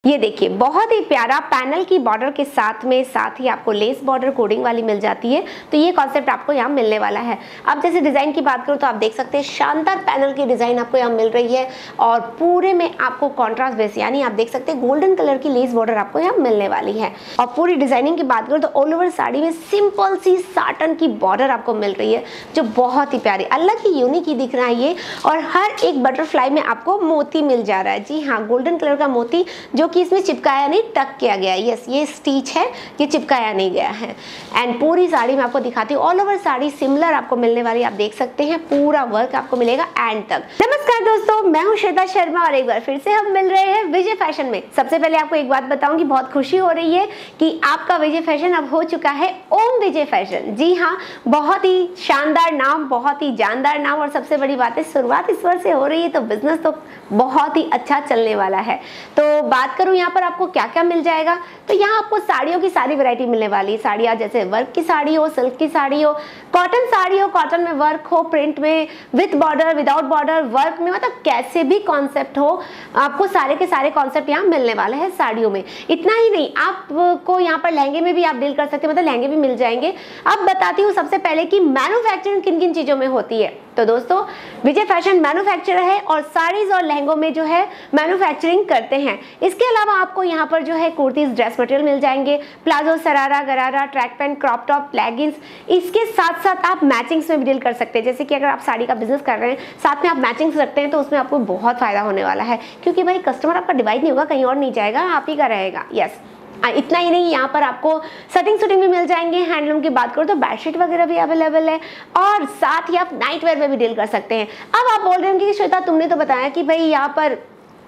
ये देखिए बहुत ही प्यारा पैनल की बॉर्डर के साथ ही आपको लेस बॉर्डर कोडिंग वाली मिल जाती है। तो ये कॉन्सेप्ट आपको यहाँ मिलने वाला है। अब जैसे डिजाइन की बात करूँ तो आप देख सकते हैं शानदार पैनल की डिजाइन आपको यहाँ मिल रही है और पूरे में आपको कॉन्ट्रास्ट बेस यानी आप देख सकते हैं गोल्डन कलर की लेस बॉर्डर आपको यहाँ मिलने वाली है। और पूरी डिजाइनिंग की बात करूँ तो ऑल ओवर साड़ी में सिंपल सी साटन की बॉर्डर आपको मिल रही है जो बहुत ही प्यारी अलग ही यूनिक ही दिख रहा है ये। और हर एक बटरफ्लाई में आपको मोती मिल जा रहा है। जी हाँ, गोल्डन कलर का मोती जो कि इसमें चिपकाया नहीं टक किया गया है। यस, ये स्टिच है, ये चिपकाया नहीं गया है। एंड पूरी साड़ी में आपको दिखाती हूँ ऑल ओवर साड़ी सिमिलर आपको मिलने वाली। आप देख सकते हैं पूरा वर्क आपको मिलेगा एंड तक। नमस्कार दोस्तों, मैं हूँ श्वेता शर्मा और एक बार फिर से हम मिल रहे हैं विजय फैशन में। सबसे पहले आपको एक बात बताऊंगी, बहुत खुशी हो रही है कि आपका विजय फैशन अब हो चुका है ओम विजय फैशन। जी हाँ, बहुत ही शानदार नाम, बहुत ही जानदार नाम और सबसे बड़ी बात है शुरुआत इस वर्ष से हो रही है तो बिजनेस तो बहुत ही अच्छा चलने वाला है। तो बात करूं यहाँ पर आपको क्या क्या मिल जाएगा, तो यहाँ आपको साड़ियों की सारी वैरायटी मिलने वाली है। साड़ियाँ जैसे वर्क की साड़ी हो, सिल्क की साड़ी हो, कॉटन साड़ी हो, कॉटन में वर्क हो, प्रिंट में, with border, without border, work में, मतलब कैसे भी कॉन्सेप्ट हो आपको सारे के सारे कॉन्सेप्ट यहाँ मिलने वाले हैं साड़ियों में। इतना ही नहीं, आपको यहाँ पर लहंगे में भी आप डील कर सकते हैं, मतलब लहंगे भी मिल जाएंगे। अब बताती हूँ सबसे पहले कि मैन्युफैक्चरिंग किन किन चीजों में होती है। तो दोस्तों विजय फैशन मैन्युफैक्चरर है और साड़ीज और लहंगों में जो है मैन्युफैक्चरिंग करते हैं। इसके अलावा आपको यहाँ पर जो है कुर्तीज, ड्रेस मटेरियल मिल जाएंगे, palazzo, sharara, gharara, track pant, crop top, leggings. इसके साथ साथ आप मैचिंग्स में भी डील कर सकते हैं। जैसे कि अगर आप साड़ी का बिजनेस कर रहे हैं साथ में आप मैचिंग्स रखते हैं तो उसमें आपको बहुत फायदा होने वाला है, क्योंकि भाई कस्टमर आपका डिवाइड नहीं होगा, कहीं और नहीं जाएगा, आप ही का रहेगा। यस, इतना ही नहीं, यहाँ पर आपको सटिंग भी मिल जाएंगे। हैंडलूम की बात करो तो बेडशीट वगैरह भी अवेलेबल है और साथ ही आप नाइट वेयर में भी डील कर सकते हैं। अब आप बोल रहे होंगे कि श्वेता तुमने तो बताया कि भाई यहाँ पर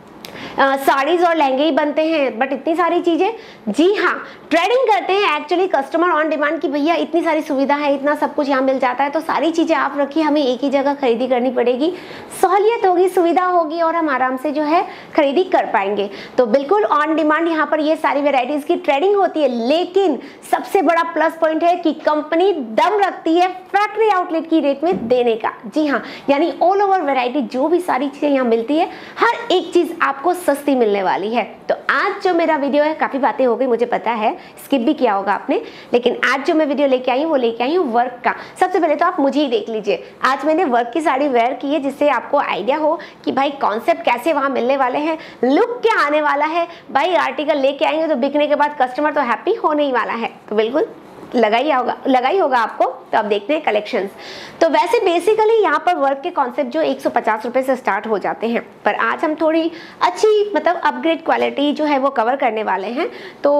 साड़ीज और लहंगे ही बनते हैं, बट इतनी सारी चीजें। जी हाँ, ट्रेडिंग करते हैं एक्चुअली कस्टमर ऑन डिमांड की भैया इतनी सारी सुविधा है, इतना सब कुछ यहाँ मिल जाता है, तो सारी चीजें आप रखिए, हमें एक ही जगह खरीदी करनी पड़ेगी, सहूलियत होगी, सुविधा होगी और हम आराम से जो है खरीदी कर पाएंगे। तो बिल्कुल ऑन डिमांड यहाँ पर ये सारी वेराइटीज की ट्रेडिंग होती है। लेकिन सबसे बड़ा प्लस पॉइंट है कि कंपनी दम रखती है फैक्ट्री आउटलेट की रेट में देने का। जी हाँ, यानी ऑल ओवर वेराइटी जो भी सारी चीजें यहाँ मिलती है, हर एक चीज आपको सस्ती मिलने वाली है। तो आज जो मेरा वीडियो है, काफी बातें हो गई मुझे पता है, स्किप भी किया होगा आपने, लेकिन आज जो मैं वीडियो लेके आई हूँ वो लेके आई हूँ वर्क का। सबसे पहले तो आप मुझे ही देख लीजिए, आज मैंने वर्क की साड़ी वेयर की है, जिससे आपको आइडिया हो कि भाई कॉन्सेप्ट कैसे वहां मिलने वाले हैं, लुक क्या आने वाला है। भाई आर्टिकल लेके आएंगे तो बिकने के बाद कस्टमर तो हैप्पी होने ही वाला है, तो बिल्कुल लगा ही होगा आपको। तो अब देखते हैं कलेक्शंस। तो वैसे बेसिकली यहाँ पर वर्क के कॉन्सेप्ट जो 150 रुपए से स्टार्ट हो जाते हैं, पर आज हम थोड़ी अच्छी मतलब अपग्रेड क्वालिटी जो है वो कवर करने वाले हैं। तो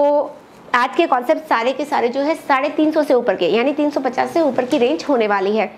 आज के कॉन्सेप्ट सारे के सारे जो है 350 से ऊपर के, यानी 350 से ऊपर की रेंज होने वाली है।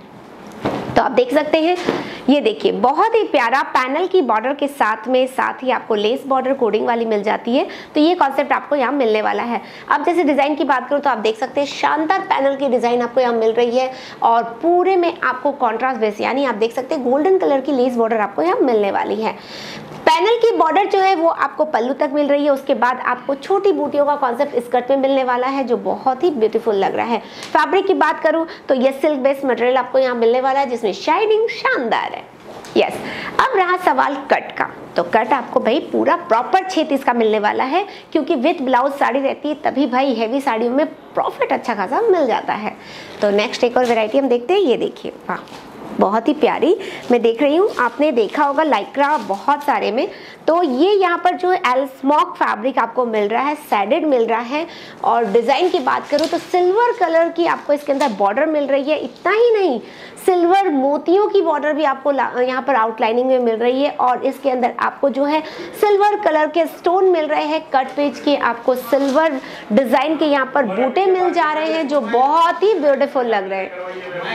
तो आप देख सकते हैं, ये देखिए बहुत ही प्यारा पैनल की बॉर्डर के साथ ही आपको लेस बॉर्डर कोडिंग वाली मिल जाती है। तो ये कॉन्सेप्ट आपको यहाँ मिलने वाला है। अब जैसे डिजाइन की बात करूँ तो आप देख सकते हैं शानदार पैनल की डिजाइन आपको यहाँ मिल रही है और पूरे में आपको कॉन्ट्रास्ट बेस यानी आप देख सकते हैं गोल्डन कलर की लेस बॉर्डर आपको यहाँ मिलने वाली है। पैनल की बॉर्डर जो है वो आपको पल्लू तक मिल रही है। उसके बाद आपको छोटी बूटियों का कॉन्सेप्ट स्कर्ट में मिलने वाला है जो बहुत ही ब्यूटीफुल लग रहा है। फैब्रिक की बात करूं तो ये सिल्क बेस्ड मटेरियल आपको यहाँ मिलने वाला है जिसमें शाइनिंग शानदार है। यस, अब रहा सवाल कट का, तो कट आपको भाई पूरा प्रॉपर छेद इसका मिलने वाला है, क्योंकि विद ब्लाउज साड़ी रहती है तभी भाई हैवी साड़ियों में प्रॉफिट अच्छा खासा मिल जाता है। तो नेक्स्ट एक और वेराइटी हम देखते हैं। ये देखिए, वाह बहुत ही प्यारी मैं देख रही हूँ, आपने देखा होगा लाइक्रा बहुत सारे में। तो ये यहाँ पर जो एल स्मोक फैब्रिक आपको मिल रहा है, सैडेड मिल रहा है। और डिजाइन की बात करूँ तो सिल्वर कलर की आपको इसके अंदर बॉर्डर मिल रही है। इतना ही नहीं, सिल्वर मोतियों की बॉर्डर भी आपको यहाँ पर आउटलाइनिंग में मिल रही है और इसके अंदर आपको जो है सिल्वर कलर के स्टोन मिल रहे हैं। कट पेज के आपको सिल्वर डिजाइन के यहाँ पर बूटे मिल जा रहे हैं जो बहुत ही ब्यूटीफुल लग रहे हैं।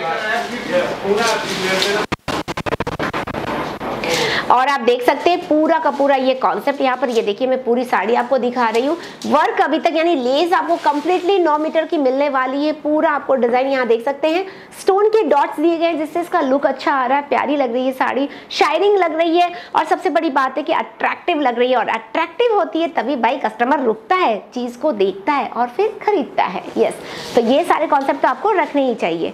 और आप देख सकते हैं पूरा का पूरा ये कॉन्सेप्ट यहाँ पर। ये देखिए मैं पूरी साड़ी आपको दिखा रही हूँ। वर्क अभी तक यानी लेस आपको कंप्लीटली 9 मीटर की मिलने वाली है। पूरा आपको डिजाइन यहाँ देख सकते हैं, स्टोन के डॉट्स दिए गए हैं जिससे इसका लुक अच्छा आ रहा है। प्यारी लग रही है साड़ी, शाइनिंग लग रही है और सबसे बड़ी बात है कि अट्रैक्टिव लग रही है। और अट्रैक्टिव होती है तभी भाई कस्टमर रुकता है, चीज को देखता है और फिर खरीदता है। यस, तो ये सारे कॉन्सेप्ट तो आपको रखने ही चाहिए।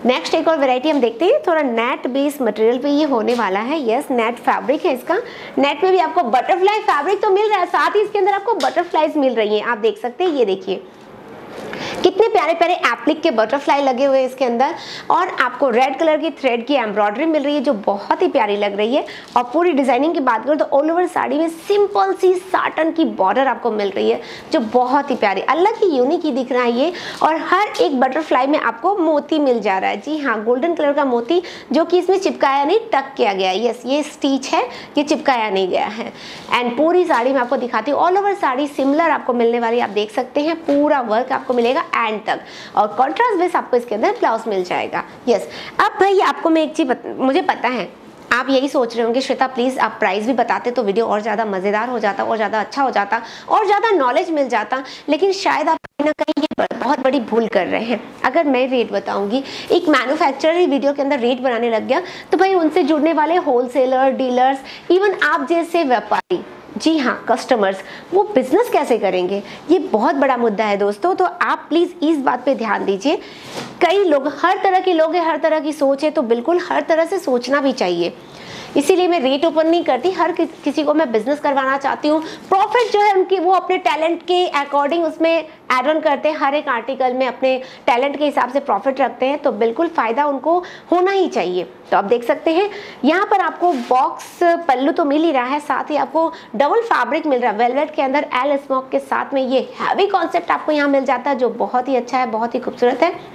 नेक्स्ट एक और वैरायटी हम देखते हैं, थोड़ा नेट बेस मटेरियल पे ये होने वाला है। यस, नेट फैब्रिक है इसका। नेट में भी आपको बटरफ्लाई फैब्रिक तो मिल रहा है, साथ ही इसके अंदर आपको बटरफ्लाईज मिल रही हैं। आप देख सकते हैं, ये देखिए कितने प्यारे प्यारे एप्लिक के बटरफ्लाई लगे हुए हैं इसके अंदर, और आपको रेड कलर की थ्रेड की एम्ब्रॉयडरी मिल रही है जो बहुत ही प्यारी लग रही है। और पूरी डिजाइनिंग की बात करूँ तो ऑल ओवर साड़ी में सिंपल सी साटन की बॉर्डर आपको मिल रही है जो बहुत ही प्यारी, अलग ही यूनिक ही दिख रहा है ये। और हर एक बटरफ्लाई में आपको मोती मिल जा रहा है। जी हाँ, गोल्डन कलर का मोती जो कि इसमें चिपकाया नहीं, टक किया गया है। यस, ये स्टिच है, ये चिपकाया नहीं गया है। एंड पूरी साड़ी में आपको दिखाती हूँ, ऑल ओवर साड़ी सिमिलर आपको मिलने वाली, आप देख सकते हैं पूरा वर्क आपको मिलेगा एंड तक, और कॉन्ट्रास्ट बेस आपको इसके अंदर ब्लाउज मिल जाएगा। यस, अब भाई आपको मैं एक चीज मुझे पता है आप यही सोच रहे होंगे श्वेता प्लीज आप प्राइस भी बताते तो वीडियो और ज़्यादा मज़ेदार हो जाता, और ज़्यादा अच्छा हो जाता, और ज़्यादा नॉलेज मिल जाता, लेकिन शायद आप कहीं ना कहीं ये बहुत बड़ी भूल कर रहे हैं। अगर मैं रेट बताऊंगी, एक मैन्युफैक्चरर ही वीडियो के अंदर रेट बनाने लग गया तो भाई उनसे जुड़ने वाले होलसेलर, डीलर्स, इवन आप जैसे व्यापारी, जी हाँ कस्टमर्स, वो बिजनेस कैसे करेंगे? ये बहुत बड़ा मुद्दा है दोस्तों। तो आप प्लीज़ इस बात पे ध्यान दीजिए। कई लोग, हर तरह के लोग हैं, हर तरह की सोच है, तो बिल्कुल हर तरह से सोचना भी चाहिए। इसीलिए मैं रेट ओपन नहीं करती, हर किसी को मैं बिजनेस करवाना चाहती हूँ। प्रॉफिट जो है उनकी, वो अपने टैलेंट के अकॉर्डिंग उसमें एड ऑन करते हैं, हर एक आर्टिकल में अपने टैलेंट के हिसाब से प्रॉफिट रखते हैं, तो बिल्कुल फ़ायदा उनको होना ही चाहिए। तो आप देख सकते हैं यहाँ पर आपको बॉक्स पल्लू तो मिल ही रहा है, साथ ही आपको डबल फैब्रिक मिल रहा है वेलवेट के अंदर, एल स्मोक के साथ में ये हैवी कॉन्सेप्ट आपको यहाँ मिल जाता है जो बहुत ही अच्छा है, बहुत ही खूबसूरत है।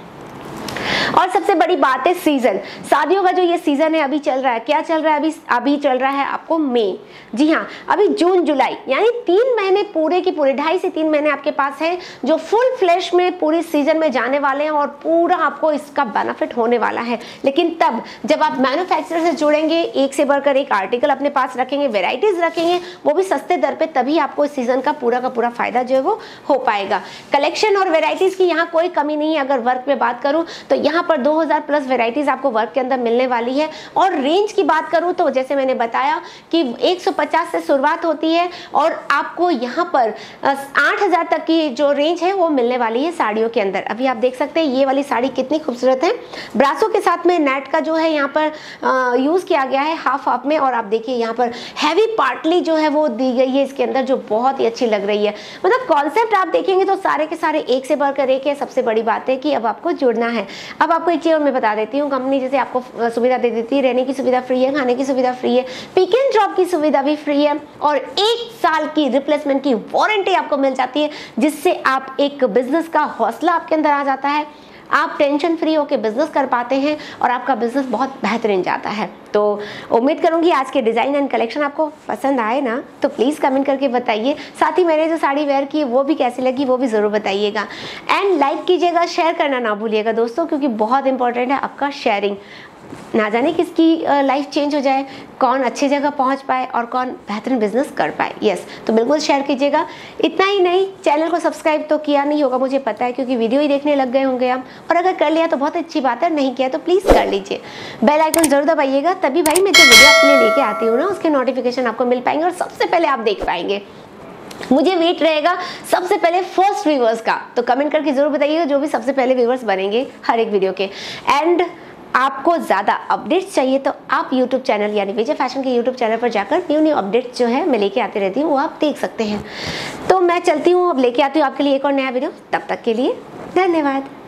और सबसे बड़ी बात है सीजन, शादियों का जो ये सीजन है अभी चल रहा है, क्या चल रहा है अभी चल रहा है आपको मई। जी हाँ, अभी जून जुलाई यानी 3 महीने पूरे की पूरे, 2.5 से 3 महीने आपके पास है जो फुल फ्लैश में पूरी सीजन में जाने वाले हैं, और पूरा आपको इसका बेनिफिट होने वाला है। लेकिन तब जब आप मैन्युफैक्चरर से जुड़ेंगे, एक से बढ़कर एक आर्टिकल अपने पास रखेंगे, वेराइटीज रखेंगे, वो भी सस्ते दर पे, तभी आपको इस सीजन का पूरा फायदा जो है वो हो पाएगा। कलेक्शन और वेराइटीज की यहाँ कोई कमी नहीं है। अगर वर्क में बात करूँ तो यहाँ पर 2000 प्लस वेराइटीज आपको वर्क के अंदर मिलने वाली है। और रेंज की बात करूं तो जैसे मैंने बताया कि 150 से शुरुआत होती है, और आपको यहाँ पर 8000 तक की जो रेंज है वो मिलने वाली है साड़ियों के अंदर। अभी आप देख सकते हैं ये वाली साड़ी कितनी खूबसूरत है, ब्रासो के साथ में नेट का जो है यहाँ पर यूज किया गया है हाफ में, और आप देखिए यहाँ पर हैवी पार्टली जो है वो दी गई है इसके अंदर, जो बहुत ही अच्छी लग रही है। मतलब कॉन्सेप्ट आप देखेंगे तो सारे के सारे एक से बढ़कर एक है। सबसे बड़ी बात है कि अब आपको जुड़ना है। अब आपको एक चीज और मैं बता देती हूँ, कंपनी जैसे आपको सुविधा दे देती है, रहने की सुविधा फ्री है, खाने की सुविधा फ्री है, पिक एंड ड्रॉप की सुविधा भी फ्री है, और 1 साल की रिप्लेसमेंट की वारंटी आपको मिल जाती है, जिससे आप एक बिजनेस का हौसला आपके अंदर आ जाता है। आप टेंशन फ्री होकर बिजनेस कर पाते हैं और आपका बिजनेस बहुत बेहतरीन जाता है। तो उम्मीद करूंगी आज के डिज़ाइन एंड कलेक्शन आपको पसंद आए ना, तो प्लीज़ कमेंट करके बताइए। साथ ही मैंने जो साड़ी वेयर की वो भी कैसी लगी वो भी ज़रूर बताइएगा, एंड लाइक कीजिएगा, शेयर करना ना भूलिएगा दोस्तों, क्योंकि बहुत इंपॉर्टेंट है आपका शेयरिंग। ना जाने किसकी लाइफ चेंज हो जाए, कौन अच्छी जगह पहुंच पाए और कौन बेहतरीन बिजनेस कर पाए। यस, तो बिल्कुल शेयर कीजिएगा। इतना ही नहीं, चैनल को सब्सक्राइब तो किया नहीं होगा मुझे पता है, क्योंकि वीडियो ही देखने लग गए होंगे आप, और अगर कर लिया तो बहुत अच्छी बात है, नहीं किया तो प्लीज़ कर लीजिए। बेल आइकन जरूर दबाइएगा, तभी भाई मैं जो वीडियो आपके लिए लेके आती हूँ ना उसके नोटिफिकेशन आपको मिल पाएंगे और सबसे पहले आप देख पाएंगे। मुझे वेट रहेगा सबसे पहले फर्स्ट व्यूअर्स का, तो कमेंट करके जरूर बताइएगा जो भी सबसे पहले व्यूअर्स बनेंगे हर एक वीडियो के। एंड आपको ज़्यादा अपडेट्स चाहिए तो आप YouTube चैनल यानी विजय फैशन के YouTube चैनल पर जाकर न्यू अपडेट्स जो है मैं लेके आती रहती हूँ, वो आप देख सकते हैं। तो मैं चलती हूँ, अब लेके आती हूँ आपके लिए एक और नया वीडियो। तब तक के लिए धन्यवाद।